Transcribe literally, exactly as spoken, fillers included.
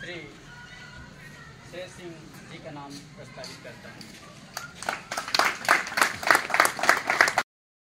श्री शेर सिंह जी का नाम प्रस्तावित करता हूँ।